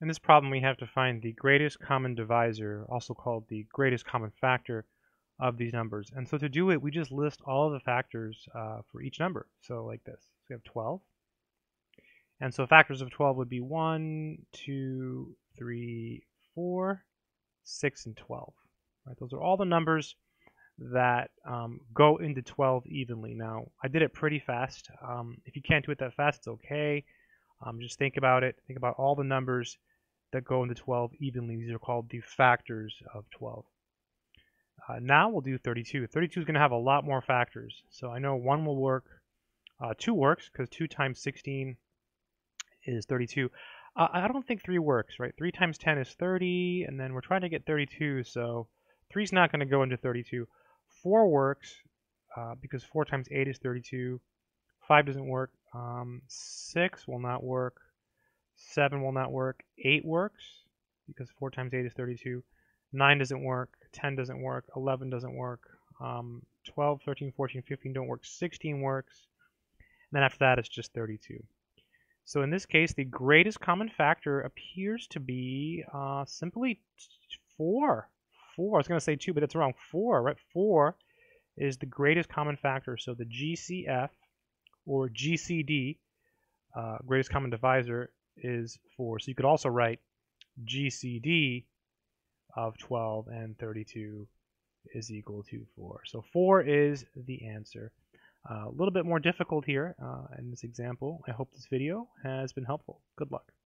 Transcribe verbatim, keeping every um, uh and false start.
In this problem, we have to find the greatest common divisor, also called the greatest common factor of these numbers. And so to do it, we just list all of the factors uh, for each number. So like this, so we have twelve. And so factors of twelve would be one, two, three, four, six, and twelve. Right? Those are all the numbers that um, go into twelve evenly. Now, I did it pretty fast. Um, if you can't do it that fast, it's okay. Um, just think about it. Think about all the numbers that go into twelve evenly. These are called the factors of twelve. Uh, now we'll do thirty-two. thirty-two is going to have a lot more factors. So I know one will work. Uh, two works because two times sixteen is thirty-two. Uh, I don't think three works, right? three times ten is thirty, and then we're trying to get thirty-two, so three is not going to go into thirty-two. four works uh, because four times eight is thirty-two. five doesn't work. Um, six will not work. seven will not work. eight works because four times eight is thirty-two. nine doesn't work. ten doesn't work. eleven doesn't work. Um, twelve, thirteen, fourteen, fifteen don't work. sixteen works. And then after that, it's just thirty-two. So in this case, the greatest common factor appears to be uh, simply four. four. I was going to say two, but it's wrong. four, right? four is the greatest common factor. So the G C F or G C D, uh, greatest common divisor, is four. So you could also write G C D of twelve and thirty-two is equal to four. So four is the answer. Uh, a little bit more difficult here uh, in this example. I hope this video has been helpful. Good luck.